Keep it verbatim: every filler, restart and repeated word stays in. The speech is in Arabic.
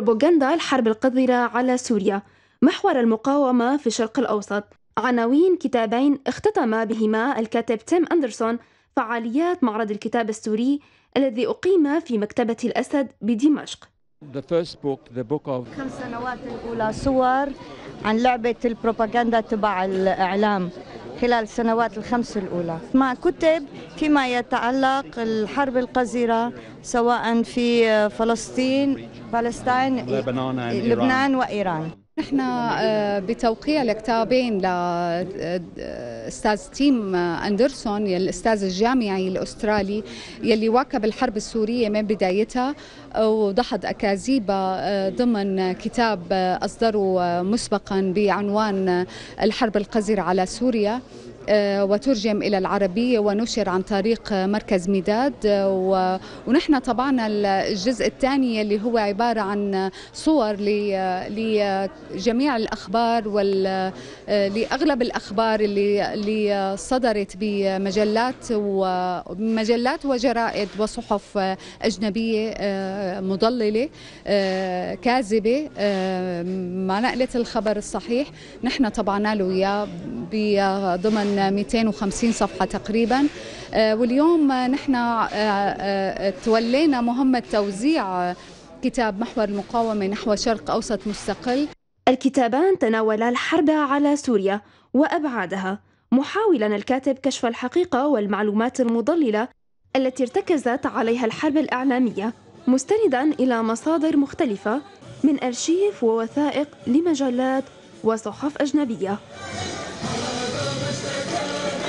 بروباغندا الحرب القذرة على سوريا، محور المقاومة في الشرق الأوسط، عناوين كتابين اختتم بهما الكاتب تيم أندرسون فعاليات معرض الكتاب السوري الذي أقيم في مكتبة الأسد بدمشق. The first book, the book of خمس سنوات الأولى صور عن لعبة البروباغندا تبع الإعلام خلال السنوات الخمس الأولى، مع كتب فيما يتعلق الحرب القذرة سواء في فلسطين، فلسطين، لبنان وإيران. نحن بتوقيع الكتابين لأستاذ تيم أندرسون الأستاذ الجامعي الأسترالي يلي واكب الحرب السورية من بدايتها وضحض أكاذيبها ضمن كتاب أصدره مسبقا بعنوان الحرب القذرة على سوريا، وترجم إلى العربية ونشر عن طريق مركز مداد. ونحن طبعنا الجزء الثاني اللي هو عبارة عن صور لجميع الأخبار ولأغلب الأخبار اللي اللي صدرت بمجلات ومجلات وجرائد وصحف أجنبية مضللة كاذبة مع نقلة الخبر الصحيح. نحن طبعنا له إياه ضمن مئتين وخمسين صفحة تقريبا. واليوم نحن تولينا مهمة توزيع كتاب محور المقاومة نحو شرق أوسط مستقل. الكتابان تناولا الحرب على سوريا وأبعادها، محاولا الكاتب كشف الحقيقة والمعلومات المضللة التي ارتكزت عليها الحرب الإعلامية، مستندا إلى مصادر مختلفة من أرشيف ووثائق لمجلات وصحف أجنبية.